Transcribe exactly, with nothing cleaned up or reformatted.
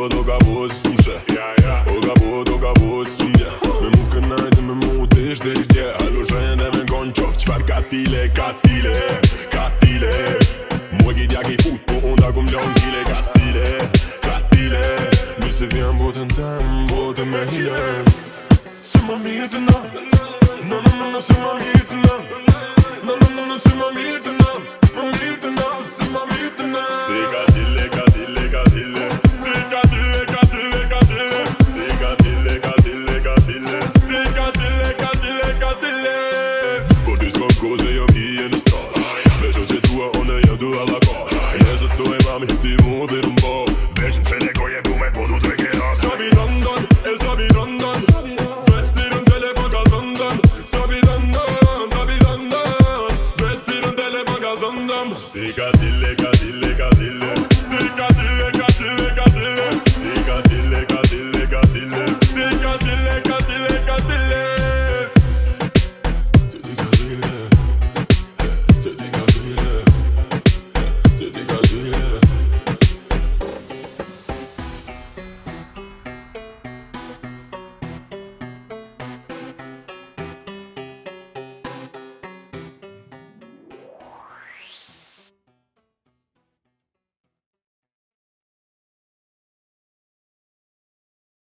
o gabos t'mshe O gabot, o gabos t'mje Me mu kënajt me mu t'ish dhe rje Alo shenjën dhe me ngon qof qfar katile, katile, katile Mu e ki t'ja ki fut po onda kum lon kile Katile, katile Mirë se vjen botën tem, botën me hile Se ma mirë të na No, no, no, no, se ma mirë të na No, no, no, no, se ma mirë të na Ma mirë të na, se ma mirë të na Ti katile, katile, katile Ti katile, katile, katile Ti katile, katile, katile Ti katile, katile, katile Po ti s'ko koze jo kije